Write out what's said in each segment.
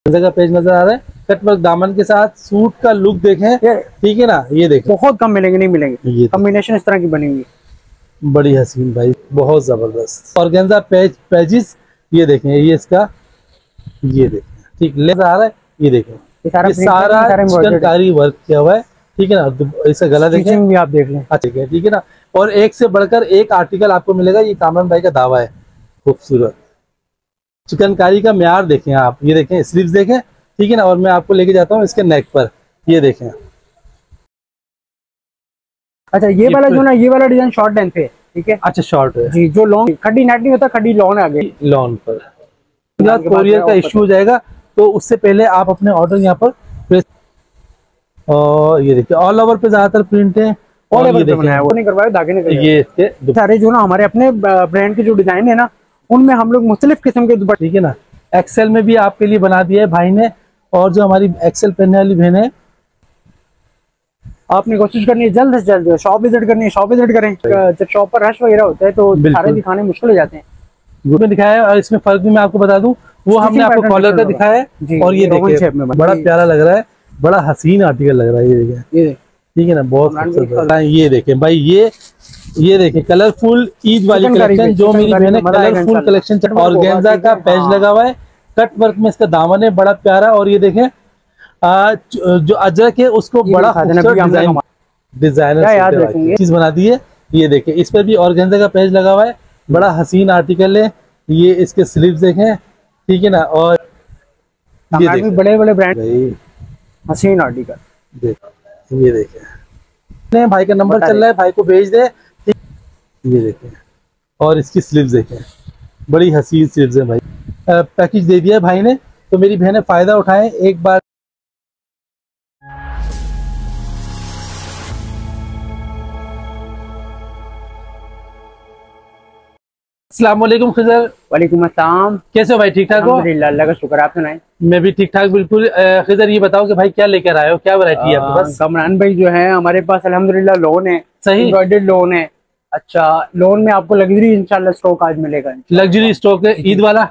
जगह पेज नजर आ रहा है, कटवर्क दामन के साथ सूट का लुक देखें, ठीक है ना। ये देखें बहुत कम मिलेंगे, नहीं मिलेंगे, ये कॉम्बिनेशन इस तरह की बनी हुई, बड़ी हसीन भाई, बहुत जबरदस्त ऑर्गेन्जा पेजिस। ये देखें, ये इसका, ये देखें, ठीक नजर आ रहा है। ये देखें, ये सारा चिकनकारी वर्क किया हुआ है, ठीक है ना। इसका गला देखें भी आप देख लें, अच्छा ठीक है ना। और एक से बढ़कर एक आर्टिकल आपको मिलेगा, ये कामरान भाई का दावा है। खूबसूरत चिकनकारी का म्यार देखें आप, ये देखें स्लीव्स देखें, ठीक है ना। और मैं आपको लेके जाता हूँ इसके नेक पर, ये देखें। अच्छा ये वाला जो ना, ये वाला डिजाइन शॉर्ट लेंथ पे, ठीक है। अच्छा शॉर्ट है जी, जो लॉन्ग खड्डी नेट नहीं होता, खड्डी लॉन है आगे, लॉन पर कोरियर का इश्यू हो जाएगा, तो उससे पहले आप अपने ऑर्डर यहाँ पर प्रेस। और ये देखिए ऑल ओवर पे ज्यादातर प्रिंट है, और ये देखिए वो नहीं करवाए, धागे नहीं करवाए। ये इसके सारे जो ना हमारे अपने ब्रांड के जो डिजाइन है ना, उनमें हम लोग मुख्तलिफ किस्म के दुपट्टे, ठीक है ना। एक्सेल में भी आपके लिए बना दिया है भाई ने, और जो हमारी एक्सेल पहनने वाली बहन है, आपने कोशिश करनी है जल्द से जल्द शॉप विजिट करनी है, शॉप विजिट करें। जब शॉप पर रश वगैरह होता है तो सारे दिखाने मुश्किल हो जाते हैं। ग्रुप में दिखाया है, और इसमें फर्क भी मैं आपको बता दूं, वो हमने आपको कॉलर का दिखाया है। और ये देखिए बड़ा प्यारा लग रहा है, बड़ा हसीन आर्टिकल लग रहा है। ये देखिए, ठीक है ना, बहुत खूबसूरत। ये देखें भाई, ये देखें कलरफुल ईद वाली कलेक्शन, जो मेरी बहन है कलरफुल कलेक्शन। ऑर्गेन्जा का पैच लगा हुआ है, कट वर्क में इसका दामन है बड़ा प्यारा। और ये देखें जो अजरक है उसको बड़ा डिजाइनर चीज बना दी है। ये देखें इस पर भी ऑर्गेन्जा का पैच लगा हुआ है, बड़ा हसीन आर्टिकल है। ये इसके स्लीव्स देखें, ठीक है ना। और ये बड़े बड़े ब्रांड हसीन आर्टिकल देखो, ये देखें भाई का नंबर चल रहा है, भाई को भेज दे। ये देखें, और इसकी स्लीव्स देखें, बड़ी हसीन स्लीव्स है भाई। पैकेज दे दिया है भाई ने, तो मेरी बहनें फायदा उठाएं एक बार। अस्सलाम वालेकुम खिजर। वालेकुम अस्सलाम। कैसे हो भाई, ठीक ठाक हो? अल्हम्दुलिल्लाह, अल्लाह का शुक्र, आप सुनाएं? मैं भी ठीक ठाक बिल्कुल। खिजर ये बताओ कि भाई क्या लेकर आए हो, क्या वैरायटी है आपके पास? कमरान भाई जो है हमारे पास अल्हम्दुलिल्लाह लोन है, सही एम्ब्रॉयडर्ड लोन है। अच्छा लोन में आपको लग्जरी इंशाल्लाह स्टॉक आज मिलेगा। लग्जरी स्टॉक है, ईद वाला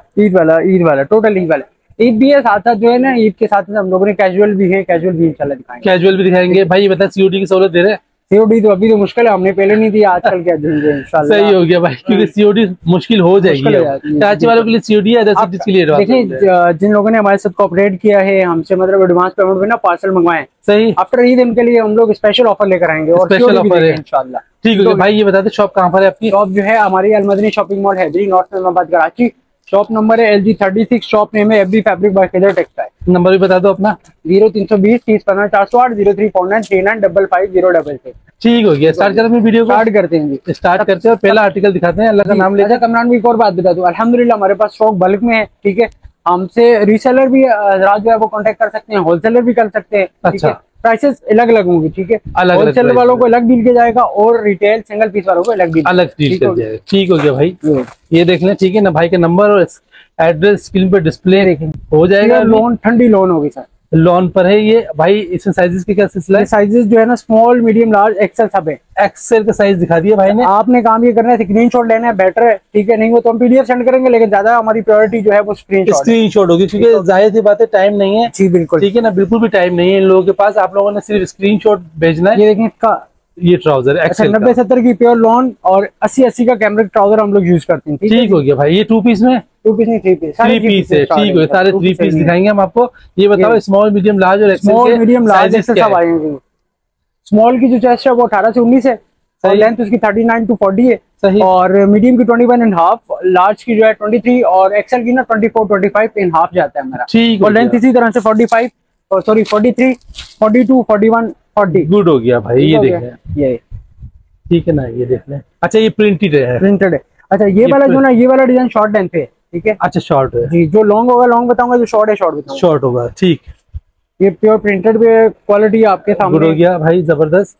टोटल ईद वाला। ईद भी है साथ साथ जो है ना, ईद के साथ हम लोगों ने कैजुअल भी है, कैजुअल भी इंशाल्लाह दिखाएंगे। कैजुअल भी दिखाएंगे भाई। ये बता सीओडी की सहूलत दे रहे हैं? सीओडी तो अभी तो मुश्किल है, हमने पहले नहीं दिया, आजकल क्या देंगे इंशाल्लाह। सही हो गया भाई, क्योंकि सीओडी मुश्किल हो जाएगी। कराची वालों के लिए सीओडी है, के लिए देखिए जिन लोगों ने हमारे साथ कोऑपरेट किया है, हमसे मतलब एडवांस पेमेंट में ना पार्सल मंगवाए, सही आफ्टर ईद इनके लिए हम लोग स्पेशल ऑफर लेकर आएंगे, और स्पेशल ऑफर है इंशाल्लाह। ठीक है भाई, ये बता दे शॉप कहाँ पर है आपकी? शॉप जो है हमारी Almadni shopping mall Haidari, north Islamabad Karachi. Shop number है LG 36, शॉप नेम है FB fabric by Khizar textile. Number भी बता दो अपना। 0320 30 15 408 0349 3955 ठीक हो गया। स्टार्ट करें वीडियो को? स्टार्ट करते हैं, स्टार्ट करते हैं और पहला आर्टिकल दिखाते हैं। अल्लाह का नाम लेकर। कमरान भी एक और बात बता दूं, अल्हम्दुलिल्लाह हमारे पास स्टॉक बल्क में है, ठीक है। हमसे रीसेलर भी हजरात जो है वो कांटेक्ट कर सकते हैं, होलसेलर भी कर सकते हैं। अच्छा प्राइसेस अलग अलग होंगी, ठीक है। होलसेल वालों को अलग डील किया जाएगा, और रिटेल सिंगल पीस वालों को अलग डील किया जाएगा। ठीक हो गया भाई, ये देख लें, ठीक है ना। भाई के नंबर और एड्रेस स्क्रीन पर डिस्प्ले हो जाएगा। लोन ठंडी लोन होगी सर, लोन पर है ये भाई। इसमें साइजेस की क्या सिलसिला है? साइजेस जो है ना स्मॉल मीडियम लार्ज एक्सेल सब है। एक्सेल का साइज दिखा दिया भाई ने। आपने काम ये करना है, स्क्रीनशॉट लेना है, बेटर है, ठीक है। नहीं वो तो हम PDF सेंड करेंगे, लेकिन ज्यादा हमारी प्रायोरिटी जो है वो स्क्रीनशॉट होगी, क्योंकि जाहिर सी बात है टाइम नहीं है। जी बिल्कुल, ठीक है ना, बिल्कुल भी टाइम नहीं है इन लोगों के पास। आप लोगों ने सिर्फ स्क्रीनशॉट भेजना है। ये देखिए इसका ये ट्राउजर अच्छा 90-70 की प्योर लॉन, और 80-80 का कैमरिक ट्राउजर हम लोग यूज करते हैं। ठीक हो गया भाई। ये 2 पीस में, 2 पीस नहीं 3 पीस, 3 पीस है। ठीक है, सारे 3 पीस दिखाएंगे हम आपको। ये बताओ स्मॉल मीडियम लार्ज और स्मॉल मीडियम लार्ज सब आएंगे। स्मॉल की जो चेस्ट है वो 18 से 19 है, और लेंथ उसकी 39 to 40 है। सही। और मीडियम की 21.5, लार्ज की जो है 23, और एक्सेल की ना 24-25.5 जाता है हमारा। ठीक। और लेंथ इसी तरह से 45 और सॉरी 43, 42, 41, 40। गुड हो गया भाई। ये देखें, ये ठीक है ना, ये देख लें। अच्छा ये प्रिंटेड है। अच्छा ये वाला जो ना, ये वाला डिजाइन शॉर्ट लेंथ पे, ठीक है। अच्छा शॉर्ट है जी, जो लॉन्ग होगा लॉन्ग बताऊंगा, जो शॉर्ट है शॉर्ट बताऊंगा। शॉर्ट होगा, ठीक। ये प्योर प्रिंटेड पे क्वालिटी आपके सामने हो गया भाई, जबरदस्त।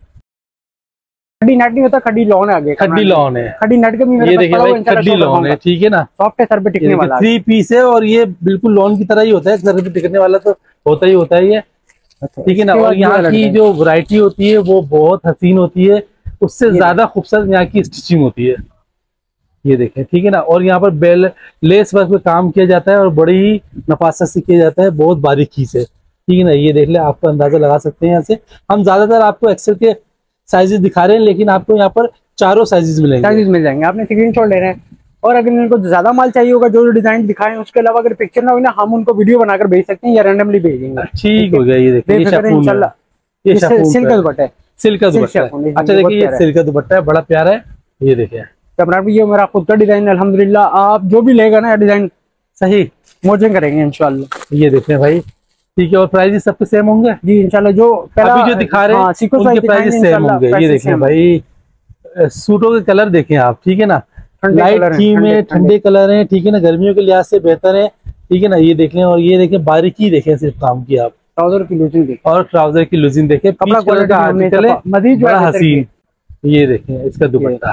खड्डी नेट नहीं होता, खड्डी लॉन है आगे, खड्डी लॉन है। खड्डी नेट का भी ये देखिए भाई, खड्डी लॉन है, ठीक है ना। सॉफ्ट है, सर पे टिकने वाला 3 पीस है, और ये बिल्कुल लॉन की तरह ही होता है, सर पे टिकने वाला तो होता ही होता है ये, ठीक है ना। और यहाँ की जो वैरायटी होती है वो बहुत हसीन होती है, उससे ज्यादा खूबसूरत यहाँ की स्टिचिंग होती है। ये देखें, ठीक है ना। और यहाँ पर बेल लेस वर्क पे काम किया जाता है और बड़ी ही नफासत से किया जाता है, बहुत बारीकी से, ठीक है ना। ये देख ले, आपको अंदाजा लगा सकते हैं यहाँ से। हम ज्यादातर आपको एक्सेल के साइजेस दिखा रहे हैं, लेकिन आपको यहाँ पर चारों साइजेस मिलेंगे। साइजेस मिल जाएंगे, आपने स्क्रीनशॉट ले रहे हैं। और अगर इनको ज्यादा माल चाहिए होगा, जो डिजाइन दिखाएं, उसके अलावा अगर पिक्चर ना हो ना, हम उनको वीडियो बनाकर भेज सकते हैं या रैंडमली भेजेंगे। ठीक हो गया। ये देखिए, ये सिल्क का दुपट्टा है, सिल्क का दुपट्टा है। अच्छा देखिए, ये सिल्क का दुपट्टा है, बड़ा प्यारा है। ये देखिए कमरान भी, ये मेरा खुद का डिजाइन है अल्हम्दुलिल्लाह। आप जो भी लेगा ना डिजाइन सही मोचिंग करेंगे इंशाल्लाह। ये देखें भाई, ठीक है। और प्राइस सबके सेम होंगे जी इंशाल्लाह। जो अभी जो दिखा रहे हैं उनके प्राइस सेम होंगे। ये देखें भाई, सूटों के कलर देखें आप, ठीक है ना। लाइट थीम में ठंडे कलर हैं, ठीक है ना, गर्मियों के लिहाज से बेहतर है, ठीक है ना। ये देख लें। और ये देखें, बारीकी देखें सिर्फ काम की आप। ट्राउजर की लूजिंग देखें, और ट्राउजर की लूजिंग देखें, कपड़ा क्वालिटी आर्टिकल है, बड़ा हसीन। ये देखें इसका दुपट्टा,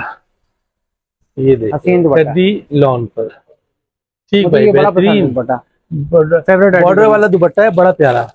ये देखें गद्दी लॉन पर, ठीक भाई, बेहतरीन बॉर्डर वाला दुपट्टा है, बड़ा प्यारा।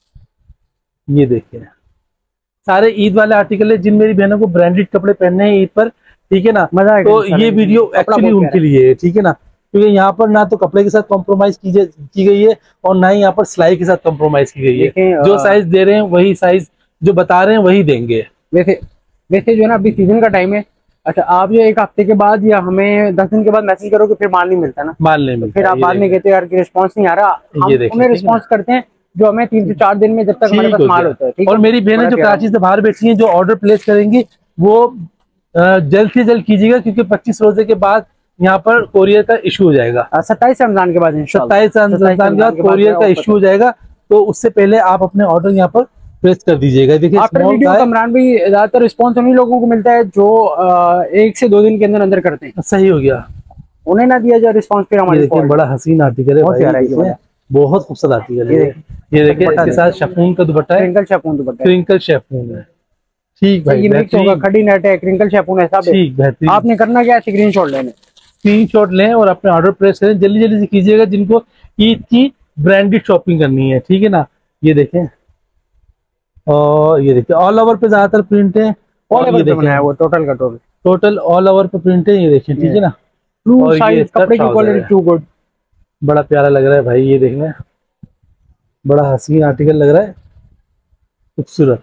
ये देखिए, सारे ईद वाले आर्टिकल है। जिन मेरी बहनों को ब्रांडेड कपड़े पहनने हैं ईद पर, ठीक है ना, तो ये वीडियो एक्चुअली उनके लिए है, ठीक है ना। क्योंकि यहाँ पर ना तो कपड़े के साथ कॉम्प्रोमाइज की गई है, और ना ही यहाँ पर सिलाई के साथ कॉम्प्रोमाइज की गई है। जो साइज दे रहे हैं वही साइज, जो बता रहे हैं वही देंगे। वैसे जो है ना, अभी सीजन का टाइम है। अच्छा, आप जो एक हफ्ते के बाद या हमें 10 दिन के बाद मैसेज करोगे, फिर माल नहीं मिलता ना, माल नहीं मिलता। फिर आप बाद में कहते हैं यार कि रिस्पॉन्स नहीं आ रहा। हम उन्हें रिस्पॉन्स करते हैं जो हमें 3 से 4 दिन में, जब तक हमारे पास माल होता है। और मेरी बहनें जो कराची से बाहर बैठी हैं, जो ऑर्डर प्लेस करेंगी, वो जल्द से जल्द कीजिएगा, क्योंकि 25 रोजे के बाद यहाँ पर कोरियर का इशू हो जाएगा। 27 रमजान के बाद, 27 रमजान के बाद कोरियर का इशू हो जाएगा। तो उससे पहले आप अपने ऑर्डर यहाँ पर प्रेस कर दीजिएगा। देखिए, आफ्टर वीडियो कमरान भी ज्यादातर रिस्पॉन्स उन्हीं लोगों को मिलता है जो 1 से 2 दिन के अंदर अंदर करते हैं। सही हो गया, उन्हें ना दिया जाए रिस्पॉन्स, फिर हमारे बड़ा हसीन आर्टिकल है, बहुत खूबसूरत आर्टिकल है। ये देखिए, इसके साथ शिफॉन का दुपट्टा है, crinkle chiffon dupatta, crinkle chiffon है, ठीक भाई। ये मिक्स होगा, खड़ी नेट है, क्रिंकल शिफॉन है, सब ठीक बेहतरीन। आपने करना क्या है, स्क्रीनशॉट लेने, स्क्रीनशॉट लें और अपने ऑर्डर प्लेस करें, जल्दी जल्दी से कीजिएगा, जिनको ईद की ब्रांडेड शॉपिंग करनी है, ठीक है ना। ये देखें, और ये देखिए ऑल ओवर पे ज्यादातर प्रिंट है, और ये देखें वो टोटल ऑल ओवर पे प्रिंट है। ये देखें, ठीक है ना। और ये कपड़े की क्वालिटी टू गुड, बड़ा प्यारा लग रहा है भाई। ये देखना, बड़ा हसीन आर्टिकल लग रहा है, खूबसूरत।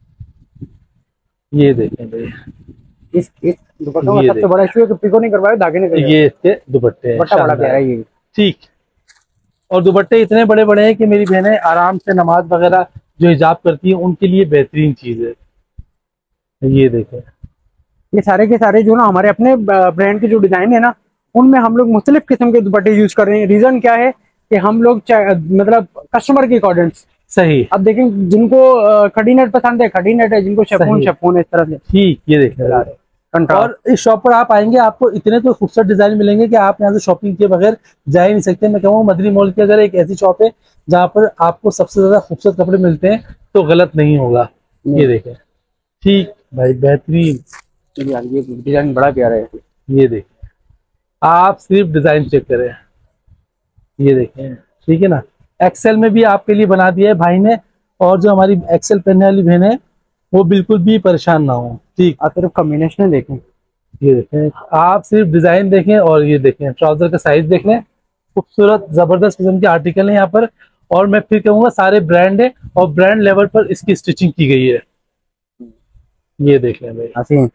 ये देखें भाई, इस दुपट्टों का सबसे बड़ा इशू है कि पिको नहीं करवाए, धागे नहीं करवाए। ये इसके दुपट्टे हैं, बड़ा प्यारा है ये, ठीक। और दुपट्टे इतने बड़े बड़े हैं कि मेरी बहनें आराम से नमाज वगैरह जो हिजाब करती है, उनके लिए बेहतरीन चीज है। ये देखें, ये सारे के सारे जो ना हमारे अपने ब्रांड के जो डिजाइन है ना, उनमें हम लोग मुख्तलिफ किस्म के दुपट्टे यूज कर रहे हैं। रीजन क्या है कि हम लोग मतलब कस्टमर के अकॉर्डिंग सही। अब देखें, जिनको खड़ी नेट पसंद है खड़ी नेट है, जिनको शिफॉन है, इस तरह से, ठीक। ये देखें, और इस शॉप पर आप आएंगे, आपको इतने तो खूबसूरत डिजाइन मिलेंगे कि आप यहाँ से शॉपिंग किए बगैर जा ही नहीं सकते। मैं कहूँगा मदरी मॉल की अगर एक ऐसी शॉप है जहाँ पर आपको सबसे ज्यादा खूबसूरत कपड़े मिलते हैं, तो गलत नहीं होगा। ये देखें, ठीक भाई, बेहतरीन। ये डिजाइन बड़ा प्यारा है। ये देखें, आप सिर्फ डिजाइन चेक करें। ये देखें, ठीक है ना। एक्सेल में भी आपके लिए बना दिया है भाई ने, और जो हमारी एक्सेल पहनने वाली बहन है, वो बिल्कुल भी परेशान ना हो, ठीक। आप सिर्फ कॉम्बिनेशन देखें। ये देखें, आप सिर्फ डिजाइन देखें, और ये देखें ट्राउजर का साइज देख लें। खूबसूरत जबरदस्त किस्म के आर्टिकल है यहाँ पर, और मैं फिर कहूँगा सारे ब्रांड है, और ब्रांड लेवल पर इसकी स्टिचिंग की गई है। ये देख लें भाई,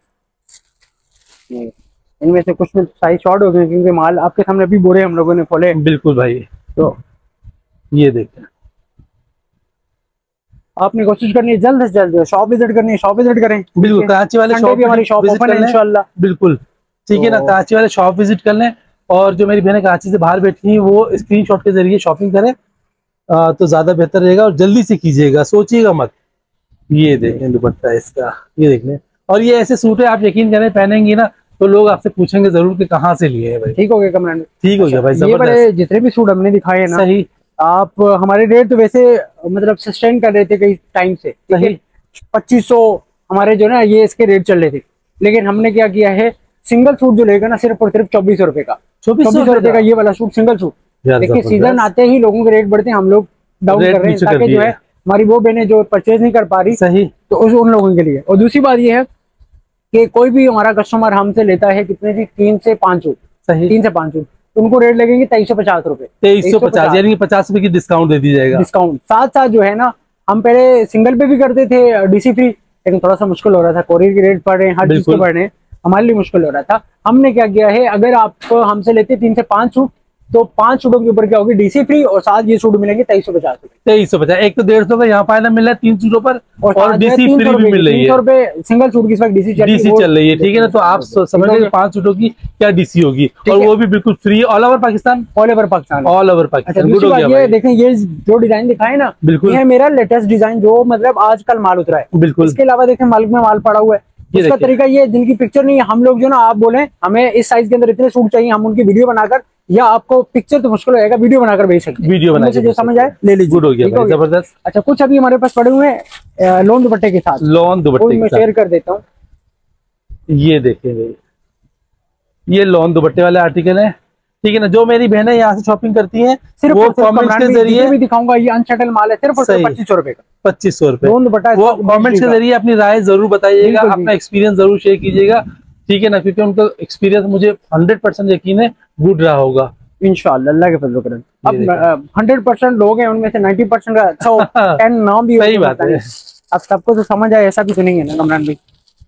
इनमें से कुछ में साइज शॉर्ट हो गए, क्योंकि माल आपके सामने अभी बोरे हम लोगों ने खोले। बिल्कुल भाई। तो ये देखें, आपने कोशिश करनी है जल्द से जल्द शॉप विजिट करनी है, शॉप विजिट करें। बिल्कुल, कराची वाले शॉप भी हमारी शॉप ओपन है इंशाल्लाह। बिल्कुल, ठीक है ना। कराची वाले शॉप विजिट कर लें, और जो मेरी बहनें कराची से बाहर बैठी हैं, वो स्क्रीनशॉट के जरिए शॉपिंग करें, तो ज्यादा बेहतर रहेगा। और जल्दी से कीजिएगा, सोचिएगा मत। ये देखें दुपट्टा इसका, ये देख लें। और ये ऐसे सूट है, आप यकीन करें पहनेंगी ना तो लोग आपसे पूछेंगे जरूर कि कहाँ से लिए हैं भाई। ठीक हो गया कमरान, ठीक हो गया भाई। ये बड़े जितने भी सूट हमने दिखाए हैं ना, सही। आप हमारे रेट तो वैसे मतलब सस्टेन कर रहे थे कई टाइम से, 2500 हमारे जो ना ये इसके रेट चल रहे थे, लेकिन हमने क्या किया है, सिंगल सूट जो लेगा ना सिर्फ और सिर्फ 2400 रुपए का, 2400 रुपए का ये वाला सूट, सिंगल सूट। देखिए सीजन आते ही लोगों के रेट बढ़ते हैं, हम लोग डाउन कर रहे हैं, ताकि जो है हमारी वो बहनें जो परचेज नहीं कर पा रही, सही, तो उन लोगों के लिए। और दूसरी बात ये है कि कोई भी हमारा कस्टमर हमसे लेता है कितने की 3 से 5 सूट, सही 3 से 5 सूट, उनको रेट लगेंगे 2350 रुपए। 2350 यानी 50 रुपए की डिस्काउंट दे दी जाएगा। डिस्काउंट साथ साथ जो है ना, हम पहले सिंगल पे भी करते थे डीसी फ्री, लेकिन थोड़ा सा मुश्किल हो रहा था, कोरियर के रेट बढ़ रहे हैं, हर चीज के बढ़ रहे हैं, हमारे लिए मुश्किल हो रहा था। हमने क्या किया है, अगर आप हमसे लेते 3 से 5 सूट तो 5 सूटों के ऊपर क्या होगी डीसी फ्री, और साथ ये सूट मिलेंगे 2350 रुपए। 2350, एक तो 150 का यहाँ फायदा मिल रहा है 3 सूटों पर, और डीसी फ्री भी मिल रही है। 300 रुपए सिंगल सूट की इस वक्त डीसी चल रही है, ठीक है ना। तो आप समझ लीजिए 5 सूटों की क्या डीसी होगी, और वो भी बिल्कुल free, all over Pakistan. All over Pakistan, all over Pakistan. ये देखें, ये जो डिजाइन दिखाए ना, बिल्कुल ये मेरा लेटेस्ट डिजाइन जो मतलब आजकल माल उतरा है। बिल्कुल। इसके अलावा देखें मालिक में माल पड़ा हुआ है। इसका तरीका ये, जिनकी पिक्चर नहीं है, हम लोग जो ना, आप बोले हमें इस साइज के अंदर इतने सूट चाहिए, हम उनकी वीडियो बनाकर, या आपको पिक्चर तो मुश्किल होगा, वीडियो बनाकर भेज सकते हैं। वीडियो बनाकर जो समझ आए ले लीजिए। गुड हो गया, जबरदस्त। अच्छा, कुछ अभी हमारे पास पड़े हुए हैं लोन दुपट्टे के साथ। लोन दुपट्टे मैं शेयर कर देता हूँ। ये देखिए, ये लोन दुपट्टे वाले आर्टिकल है, ठीक है ना। जो मेरी बहनें यहाँ से शॉपिंग करती हैं, सिर्फ वो कमेंट्स के जरिए भी दिखाऊंगा, ये अनशटल माल है, सिर्फ 2500 रुपए का। 2500 रुपए लोन दुपट्टा, वो कमेंट्स के जरिए अपनी राय जरूर बताइएगा, अपना एक्सपीरियंस जरूर शेयर कीजिएगा, ठीक है ना, क्योंकि उनका एक्सपीरियंस मुझे 100% यकीन है गुड रहा होगा इंशाल्लाह, अल्लाह के फजल करम। अब 100% लोग हैं, उनमें से 90% का अच्छा 10 नाम भी। सही बात है। अब सबको तो समझ आए ऐसा भी तो नहीं है ना कमरान भाई।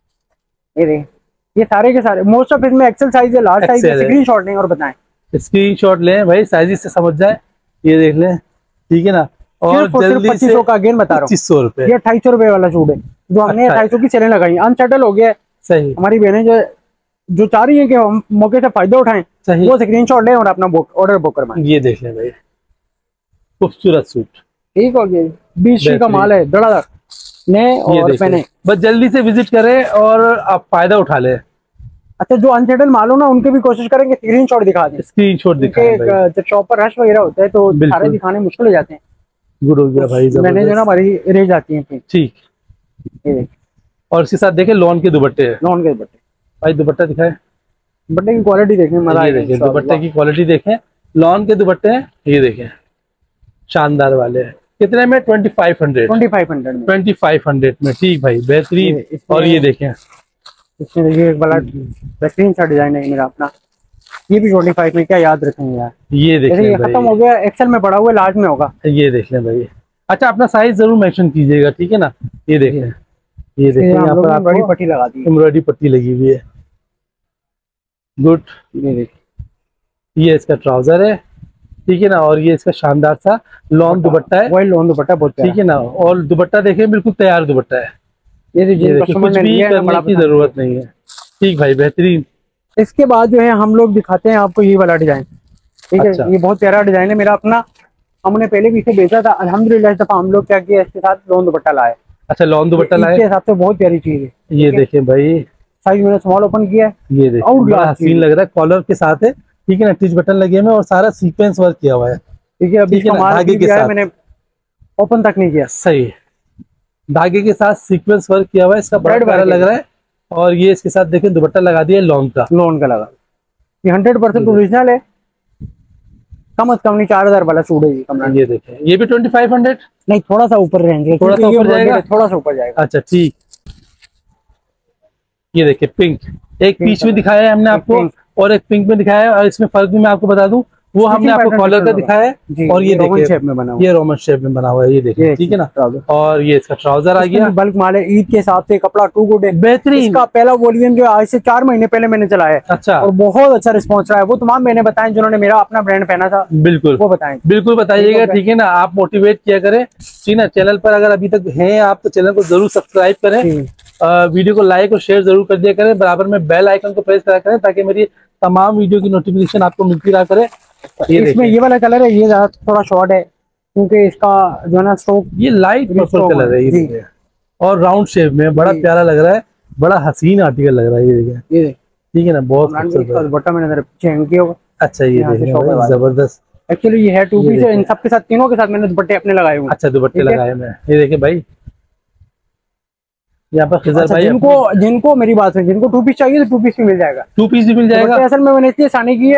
ये सारे के सारे मोस्ट ऑफ इसमें एक्सेल साइज है, लार्ज साइज है। स्क्रीनशॉट लें और बताएं, स्क्रीनशॉट लें भाई, साइज से समझ जाए, ये देख लें, ठीक है ना। और जल्दी 2500 का अगेन बता रहा हूँ, 2500 रुपए। ये 250 रुपए वाला सूट है जो हमने 250 की सेलें लगाई, अनसेटल हो गया। सही। हमारी बहनें जो चाह रही है कि हम मौके से फायदा उठाएं, वो स्क्रीनशॉट लें और अपना ऑर्डर बुक करवाएं। ये देख लें भाई, खूबसूरत सूट, ठीक हो गया। 20 का माल है, धड़ाधड़ ने और पहने, बस जल्दी से विजिट करें और आप फायदा उठा लें। अच्छा, जो अनसेटल माल हो ना, उनके भी कोशिश करेंगे स्क्रीनशॉट दिखा दें। स्क्रीनशॉट दिखाएं, जब शॉप पर रश वगैरह होता है तो सारे दिखाने मुश्किल हो जाते हैं। गुड हो गया भाई, मैंने जो ना हमारी रह जाती है। ठीक। और इसके साथ देखें लोन के दुपट्टे, लोन के दुपट्टे भाई, दुपट्टा दिखाए, दुपट्टे की क्वालिटी देखें, मजा आएगा। दुपट्टे की क्वालिटी देखें, लॉन के दुपट्टे हैं, ये देखें शानदार वाले हैं। कितने में? 2500 में। ठीक भाई, बेहतरीन। और ये देखें, इसमें देखिए एक बड़ा बेहतरीन सा डिजाइन है मेरा अपना, ये भी 25 में। क्या याद रखेंगे यार, ये देखिए, ये खत्म हो गया, एक्सेल में पड़ा हुआ है, लार्ज में होगा। ये देख लें भाई। अच्छा, अपना साइज जरूर मेंशन कीजिएगा, ठीक है ना। ये देखें, ये देखिए, यहाँ पर बड़ी पट्टी लगा दी, एम्ब्रॉयडरी पट्टी लगी हुई है। गुड। ये देखिए, ये इसका ट्राउजर है, ठीक है ना, और ये इसका शानदार सा लॉन दुपट्टा है, वही लॉन दुपट्टा बहुत, ठीक है ना। और दुपट्टा देखें, बिल्कुल तैयार दुपट्टा है, ये देखिए, कुछ भी करने की जरूरत नहीं है। ठीक भाई, बेहतरीन। इसके बाद जो है हम लोग दिखाते हैं आपको ये वाला डिजाइन, ठीक है। ये बहुत प्यारा डिजाइन है मेरा अपना, हमने पहले भी इसे बेचा था अल्हम्दुलिल्लाह। इस दफा हम लोग क्या किया, इसके साथ लॉन दुपट्टा लाए। अच्छा, लॉन दुपट्टा लाए, इसके हिसाब से बहुत प्यारी चीज है। ये देखें भाई, साइज मैंने स्मॉल ओपन किया है, ये देखिए, बड़ा हसीन लग रहा है, कॉलर के साथ है, ठीक है ना। टिच बटन लगे हुए और सारा सीक्वेंस वर्क किया हुआ है, ठीक है। अभी धागे के साथ मैंने ओपन तक नहीं किया, सही, धागे के साथ सीक्वेंस वर्क किया हुआ है, इसका बड़ा प्यारा लग रहा है। और ये इसके साथ देखें दुपट्टा लगा दिया लॉन का लगा। ये 100% ओरिजिनल है, कम से कम नहीं 4000 वाला सूट है ये। ये देखें, ये भी 2500 नहीं, थोड़ा सा ऊपर रेंज है, थोड़ा सा ऊपर जाएगा, थोड़ा सा ऊपर जाएगा। अच्छा, ठीक। ये देखिए, पिंक, एक पीच में दिखाया है हमने आपको, और एक पिंक में दिखाया है, और इसमें फर्क भी मैं आपको बता दूं, वो हमने आपको कॉलर का दिखाया है, और ये देखिए शेप में बना हुआ, ये रोमन शेप में बना हुआ है, ये देखिए, ठीक है ना। और ये इसका ट्राउजर आ गया, बल्क माल है, ईद के हिसाब से कपड़ा टू गुड है, बेहतरीन। इसका पहला वॉल्यूम जो आज से 4 महीने पहले मैंने चलाया है, अच्छा, और बहुत अच्छा रिस्पॉन्स रहा है। वो तमाम मैंने बताए जिन्होंने मेरा अपना ब्रांड पहना था, बिल्कुल वो बताएं, बिल्कुल बताइएगा, ठीक है ना। आप मोटिवेट किया करें, ठीक है। चैनल पर अगर अभी तक हैं आप, तो चैनल को जरूर सब्सक्राइब करें, वीडियो को लाइक और शेयर जरूर कर दिया करें, बराबर में बेल आइकन को प्रेस करा करें, ताकि मेरी तमाम वीडियो की नोटिफिकेशन आपको मिलती रहा करे। इसमें ये वाला कलर है, ये थोड़ा शॉर्ट है, क्योंकि इसका जो है ना स्ट्रोक, ये लाइट पर्पल कलर है, ये और राउंड शेप में बड़ा प्यारा लग रहा है, बड़ा हसीन आर्टिकल लग रहा है। ये देखिए, ठीक है ना, बहुत दुपट्टा मैंने पीछे हैंग किया होगा। अच्छा, ये देखिए, जबरदस्त। एक्चुअली ये है 2 पीस, इन सबके साथ, तीनों के साथ मैंने दुपट्टे अपने लगाए हुए। अच्छा, दुपट्टे लगाए मैं, ये देखिए भाई, यहाँ पर खिजर भाई, जिनको मेरी बात है, जिनको 2 पीस चाहिए तो 2 पीस भी मिल जाएगा, 2 पीस भी मिल जाएगा। असल में मैंने इसलिए सानी की है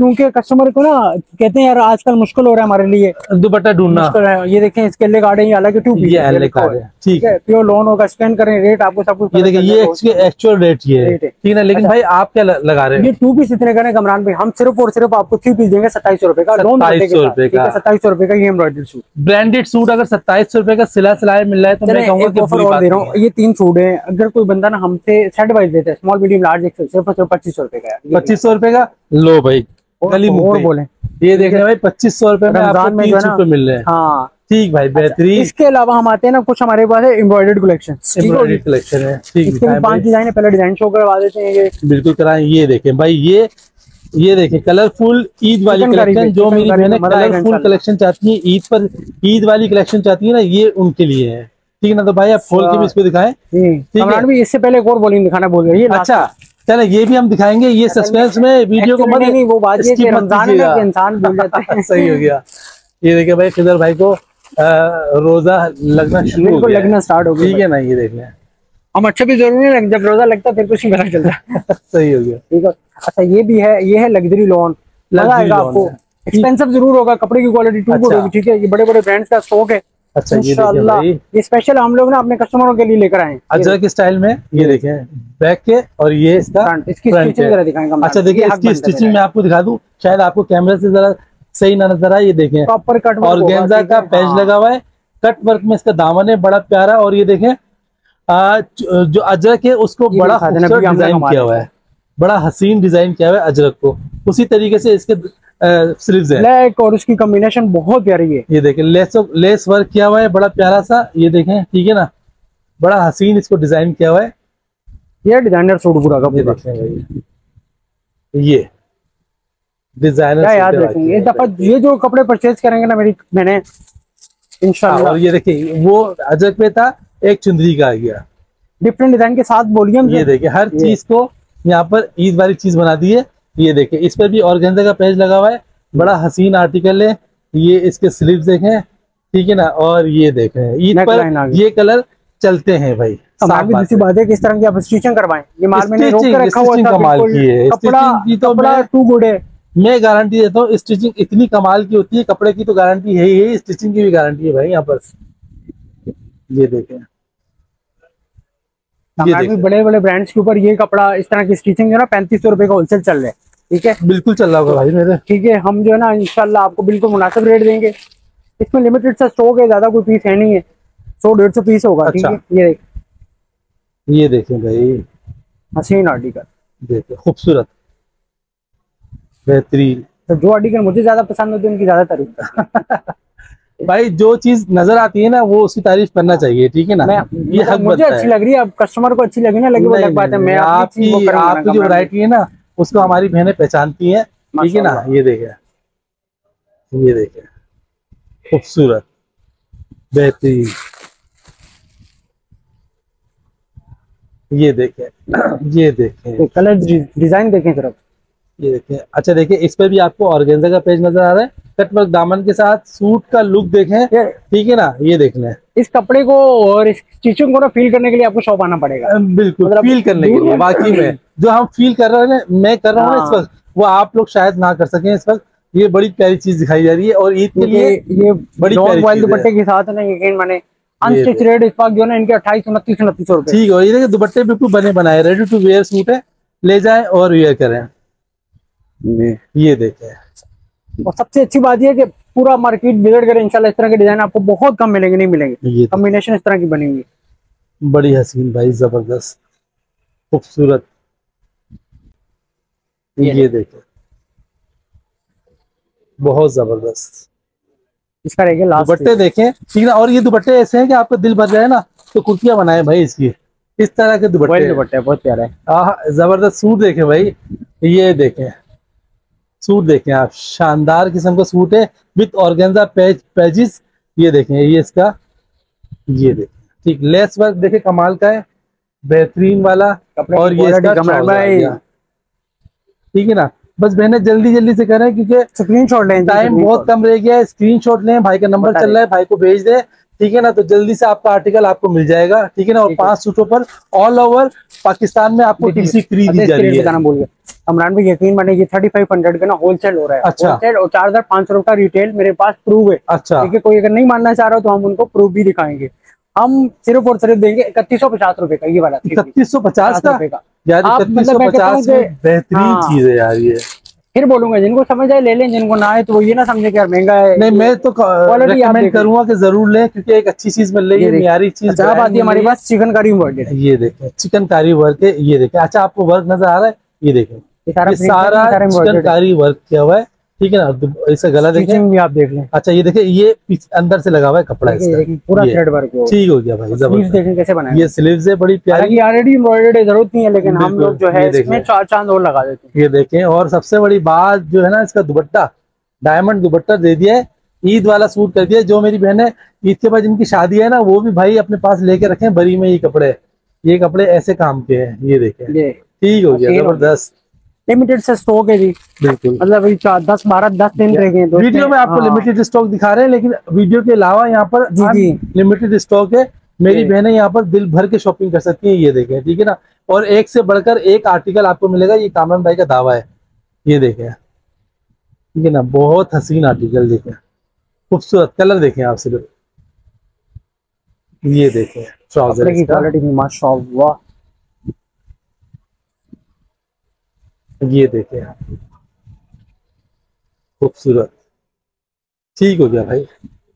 क्योंकि कस्टमर को ना कहते हैं यार आजकल मुश्किल हो रहा है हमारे लिए दुपट्टा ढूंढना। ये देखें इसके ले कार्ड है, ये अलग टू पीस है, ठीक है, प्योर लोन होगा, स्कैन करें, रेट आपको सब कुछ। ये देखिए ये एक्चुअल रेट ये है, ठीक है। लेकिन भाई आप क्या लगा रहे हैं? ये 2 पीस इतने का कमरान भाई, हम सिर्फ और सिर्फ आपको 3 पीस देंगे 2700 रुपए का, 2700 रुपए का, 2700 रुपए का ये एम्ब्रॉयडरी सूट, ब्रांडेड सूट अगर 2700 रुपए का सिलाए मिल रहा है तो मैं कहूंगा कि ऑफर और दे रहा हूँ। ये 3 सूट है, अगर कोई बंदा ना हमसे सेट वाइज देता है, स्मॉल मीडियम लार्ज एक्सेल, सिर्फ 2500 रुपए का, 2500 रुपए का। लो भाई और बोले ये देख रहे भाई 2500 रुपए में आपको 3 सूट पे मिल रहे हैं। हाँ ठीक भाई, बेहतरीन। इसके अलावा हम आते हैं ना, कुछ हमारे पास है एम्ब्रॉयडर्ड कलेक्शन, एम्ब्रॉयडर्ड कलेक्शन है, ठीक है। इसके 5 डिजाइन है, पहले डिजाइन शो करवा देते हैं। ये बिल्कुल कराएं। ये देखें भाई, ये देखें कलरफुल ईद वाली कलेक्शन, जो मेरी बहनें कलरफुल कलेक्शन चाहती है, ईद पर ईद वाली कलेक्शन चाहती है ना, ये उनके लिए है, ठीक है ना। तो भाई आप खोल के भी इसको दिखाएं, ठीक है। इससे पहले एक और वॉल्यूम दिखाना बोल रहे हैं। अच्छा चलो ये भी हम दिखाएंगे, ये सस्पेंस में वीडियो को मत, नहीं वो बात ये कि रमजान में इंसान भूल जाता है। सही हो गया। ये देखिए भाई खिदर भाई को रोजा लगना शुरू हो गया, लगना स्टार्ट हो गया, ठीक है ना। ये देख लें, हम अच्छे भी जरूरी नहीं, जब रोजा लगता है फिर कुछ नहीं पता चलता। सही हो गया, ठीक है। अच्छा ये भी है, ये है लग्जरी लोन, लगाएगा आपको, एक्सपेंसिव जरूर होगा, कपड़े की क्वालिटी टू गुड होगी, ठीक है। ये बड़े बड़े ब्रांड्स का स्टॉक है। अच्छा ये स्पेशल हम लोग ना अपने कस्टमरों के लिए लेकर आए अजरक के स्टाइल में। ये देखें बैक के, और ये इसका इसकी स्टिचिंग जरा दिखाएंगे। अच्छा देखिए इसकी स्टिचिंग मैं आपको दिखा दूं, शायद आपको कैमरे से जरा सही ना नजर आए। ये देखें प्रॉपर कट और गेंजा का पैच लगा हुआ है, कट वर्क में इसका दामन है बड़ा प्यारा। और ये देखें जो अजरक है उसको बड़ा खूबसूरत डिजाइन किया हुआ है, बड़ा हसीन डिजाइन किया हुआ है अजरक को। उसी तरीके से इसके स्लीव्स है ब्लैक, और उसकी कॉम्बिनेशन बहुत प्यारी है। ये देखें लेस वर्क किया हुआ है बड़ा प्यारा सा, ये देखें, ठीक है ना, बड़ा हसीन इसको डिजाइन किया हुआ है। ये डिजाइनर सूट पूरा का पूरा, ये डिजाइनर याद रखेंगे इस दफा। ये जो कपड़े परचेज करेंगे ना मेरी मैंने इंशाल्लाह। और ये देखिए वो अजरक पे था, एक चुंदरी का आ गया डिफरेंट डिजाइन के साथ वॉल्यूम। ये देखिए हर चीज को यहाँ पर ईद वाली चीज बना दी है। ये देखिए इस पर भी ऑर्गेन्जा का पेज लगा हुआ है, बड़ा हसीन आर्टिकल है। ये इसके स्लीव्स देखें, ठीक है ना। और ये देखें ईद पर ये कलर चलते हैं भाई। दूसरी बात है किस तरह की आप स्टिचिंग करवाएं, ये माल मैंने रोक के रखा हुआ था, कमाल की है कपड़ा टू गुड है। मैं गारंटी देता हूँ स्टिचिंग इतनी कमाल की होती है, कपड़े की तो गारंटी है ही, स्टिचिंग की भी गारंटी है भाई यहाँ पर। ये देखें बड़े बड़े ब्रांड्स के ऊपर ये कपड़ा इस तरह की स्टिचिंग जो है ना 3500 रुपए का होलसेल चल रहा है, ठीक है। बिल्कुल चल रहा होगा भाई मेरे, ठीक है। हम जो है ना इंशाल्लाह आपको बिल्कुल मुनासिब रेट देंगे। इसमें लिमिटेड सा स्टॉक है, ज्यादा कोई पीस है नहीं है, 100-150 पीस होगा, ठीक है। ये देखें भाई हसीन आर्टिकल, देखिए खूबसूरत बेहतरीन। तो जो आर्टिकल मुझे ज्यादा पसंद होती है उनकी ज्यादा तारीफ भाई जो चीज नजर आती है ना वो उसकी तारीफ करना चाहिए, ठीक है ना। ये हक मुझे अच्छी लग रही है, अब कस्टमर को अच्छी लगी ना लगी वो अलग बात है। मैं आपकी जो वैरायटी है ना उसको हमारी बहनें पहचानती हैं, ठीक है ना। ये देखे खूबसूरत बेहतरीन, ये देखें कलर डिजाइन देखें सिर्फ, ये देखें। अच्छा देखिए इस पर भी आपको ऑर्गेन्जा का पेज नजर आ रहा है, कटवर्क दामन के साथ, सूट का लुक देखें, ठीक है ना। ये देख लें इस कपड़े को और इस स्टिचिंग को ना फील करने के लिए आपको शॉप आना पड़ेगा। बिल्कुल मतलब फील करने के लिए, वाकई में जो हम फील कर रहे हैं मैं कर रहा हूँ इस वक्त, वो आप लोग शायद ना कर सकें इस वक्त। ये बड़ी प्यारी चीज दिखाई जा रही है, और ईद के लिए ये बड़ी प्यारी दुपट्टे के साथ है ना, यकीन माने अनस्टिच रेट इस वक्त जो है ना इनके 2800-2900 रुपए, ठीक है। ये दुपट्टे बिल्कुल बने बनाए, रेडी टू वेयर सूट है, ले जाए और वेयर करें। ये देखें, और सबसे अच्छी बात यह है कि पूरा मार्केट विजिट करें इंशाल्लाह, इस तरह के डिजाइन आपको बहुत कम मिलेंगे, नहीं मिलेंगे। कॉम्बिनेशन इस तरह की बनेंगी, बड़ी हसीन भाई, जबरदस्त खूबसूरत। ये देखें बहुत जबरदस्त, इसका रहेगा लास्ट दुपट्टे देखें, ठीक है। और ये दुपट्टे ऐसे हैं कि आपका दिल भर जाए ना तो कुर्तियां बनाए भाई इसकी, इस तरह के दुपट्टे बहुत प्यारा है। जबरदस्त सूट देखें भाई, ये देखें सूट देखें आप, शानदार किस्म का सूट है विद ऑर्गेन्जा पेजेस। ये देखें ये इसका, ये देखें ठीक, लेस वर्क देखें कमाल का है, बेहतरीन वाला। और ये इसका ठीक है ना। बस बहनें जल्दी जल्दी से करें क्योंकि स्क्रीनशॉट लें, टाइम बहुत कम रह गया है। स्क्रीनशॉट लें, भाई का नंबर चल रहा है, भाई को भेज दें, ठीक है ना। तो जल्दी से आपका आर्टिकल आपको मिल जाएगा, ठीक है ना। और 5 सूटों पर ऑल ओवर पाकिस्तान में आपको डीसी फ्री दी जा रही है। इमरान भाई यकीन माने ये 3500 का ना होलसेल हो रहा है। अच्छा। होलसेल और 4500 का रिटेल मेरे पास प्रूफ है। अच्छा। ठीक है, कोई अगर नहीं मानना चाह रहा हो तो हम उनको प्रूफ भी दिखाएंगे। हम सिर्फ और सिर्फ देंगे 3150 रुपए का, ये वाला 3150 का यार, आप मतलब 3150 में बेहतरीन चीज है यार ये। फिर बोलूंगा जिनको समझ आए ले लें, जिनको ना आए तो वो ये ना समझे कि यार महंगा है। नहीं, मैं तो रेकमेंड करूंगा कि जरूर लें, क्योंकि एक अच्छी चीज मिल रही है, मियारी चीज। अच्छा बात है, हमारे पास चिकनकारी वर्क है, ये देखें चिकनकारी वर्क है, ये देखें। अच्छा आपको वर्क नजर आ रहा है, ये देखें ये सारा चिकनकारी वर्क किया हुआ है, ठीक है ना। इसका गला देखें भी आप देख लें। अच्छा ये देखें, ये अंदर से लगा हुआ है कपड़ा इसका, पूरा थ्रेड वर्क है। ठीक हो गया भाई, जबरदस्त। देखें कैसे बनाया, ये स्लीव्स है बड़ी प्यारी, ऑलरेडी एम्ब्रॉयडर्ड है, जरूरत नहीं है, लेकिन हम लोग जो है इसमें 4 चांद और लगा देते हैं। ये देखें, और सबसे बड़ी बात जो है ना, इसका दुपट्टा डायमंड दुपट्टा दे दिया है, ईद वाला सूट कर दिया। जो मेरी बहनें ईद के बाद जिनकी शादी है ना, वो भी भाई अपने पास लेके रखें बरी में। ये कपड़े ऐसे काम के हैं, ये देखें, ठीक हो गया, जबरदस्त। लिमिटेड से स्टॉक है जी, बिल्कुल, मतलब 10 दिन रह गए। वीडियो में आपको लिमिटेड स्टॉक दिखा रहे हैं, लेकिन वीडियो के अलावा यहाँ पर लिमिटेड स्टॉक है। मेरी बहनें यहाँ पर दिल भर के शॉपिंग कर सकती हैं, ये देखें, ठीक है ना। और एक से बढ़कर एक आर्टिकल आपको मिलेगा, ये कामरान भाई का दावा है, ये देखें, ठीक है ना। बहुत हसीन आर्टिकल देखें, खूबसूरत कलर देखें आप सिर्फ, ये देखें ट्राउजर की क्वालिटी भी माशाअल्लाह, ये देखें खूबसूरत, ठीक हो गया भाई।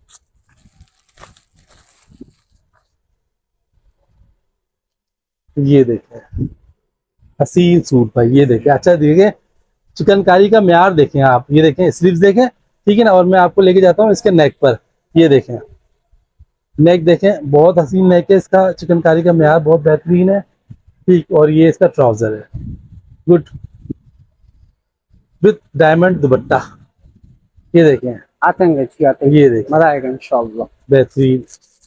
ये देखें हसीन सूट भाई, ये देखें। अच्छा देखिए चिकनकारी का म्यार देखें आप, ये देखें स्लीव्स देखें, ठीक है ना। और मैं आपको लेके जाता हूँ इसके नेक पर, ये देखें नेक देखें, बहुत हसीन नेक है इसका, चिकनकारी का म्यार बहुत बेहतरीन है, ठीक। और ये इसका ट्राउजर है, गुड, विद डायमंड दुपट्टा, ये देखें, आते हैं ये देखें, मजा आएगा इंशाअल्लाह, बेहतरीन।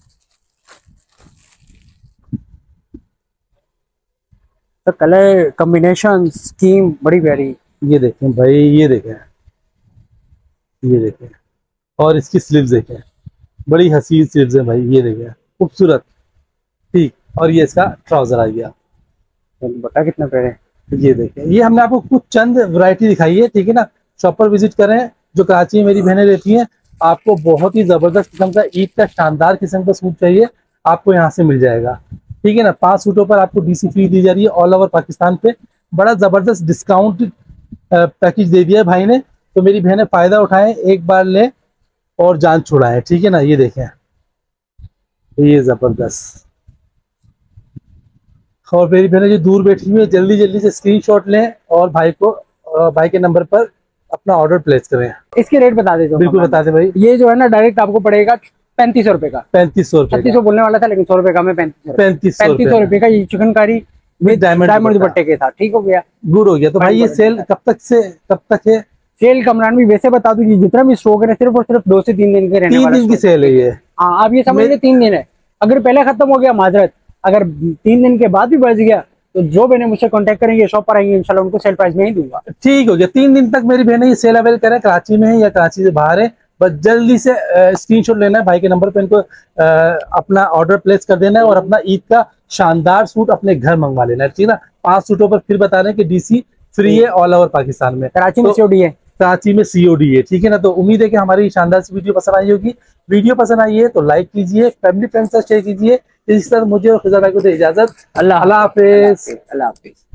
तो कलर कॉम्बिनेशन स्कीम बड़ी प्यारी, ये देखें भाई, ये देखें, ये देखें। और इसकी स्लीव्स देखें, बड़ी हसीन स्लीव्स है भाई, ये देखें खूबसूरत, ठीक। और ये इसका ट्राउजर आ गया, बता कितना प्यारे। ये देखें, ये हमने आपको कुछ चंद वैरायटी दिखाई है, ठीक है ना। शॉप पर विजिट करें, जो कराची में मेरी बहनें रहती हैं, आपको बहुत ही जबरदस्त किस्म का ईद का शानदार किस्म का सूट चाहिए, आपको यहाँ से मिल जाएगा, ठीक है ना। 5 सूटों पर आपको डीसी फ्री दी जा रही है ऑल ओवर पाकिस्तान पे। बड़ा जबरदस्त डिस्काउंट पैकेज दे दिया है भाई ने, तो मेरी बहनें फायदा उठाएं, एक बार लें और जान छुड़ाएं, ठीक है ना। ये देखें, ये जबरदस्त। और मेरी बहनें जो दूर बैठी हुई है, जल्दी जल्दी से स्क्रीनशॉट लें और भाई के नंबर पर अपना ऑर्डर प्लेस करें। इसके रेट बता देते, बिल्कुल बता दे भाई। ये जो है ना डायरेक्ट आपको पड़ेगा 3500 रुपए का, 3500 रुपए, 3600 बोलने वाला था लेकिन 100 रुपए का, मैं 3500 रुपए का ये चिकनकारी विद डायमंड दुपट्टे के साथ, ठीक हो गया, गुड हो गया। तो भाई ये सेल कब तक है? सेल कमरान भी वैसे बता दूं, जितना भी स्टॉक है सिर्फ और सिर्फ 2 से 3 दिन के रहने वाला 3 दिन की सेल है ये। हाँ, आप ये समझ लीजिए 3 दिन है। अगर पहले खत्म हो गया माजरत, अगर 3 दिन के बाद भी बढ़ गया तो जो बहनें मुझसे कांटेक्ट करेंगे, शॉप पर आएंगे, इंशाल्लाह उनको सेल प्राइस में ही दूंगा। ठीक हो गया। 3 दिन तक मेरी बहनें ये सेल अवेल करें, कराची में है या कराची से बाहर है, बस जल्दी से स्क्रीनशॉट लेना है भाई के नंबर पे, इनको अपना ऑर्डर प्लेस कर देना है और अपना ईद का शानदार सूट अपने घर मंगवा लेना है, ठीक है ना। 5 सूटों पर फिर बता रहे हैं कि डीसी फ्री है ऑल ओवर पाकिस्तान में, कराची में सीओडी है, कराची में सीओडी है, ठीक है ना। तो उम्मीद है कि हमारी शानदार सी वीडियो पसंद आई होगी। वीडियो पसंद आई है तो लाइक कीजिए, फैमिली फ्रेंड्स से शेयर कीजिए। इसी तरह मुझे और खिजा भाई को दे इजाजत। अल्लाह हाफिज।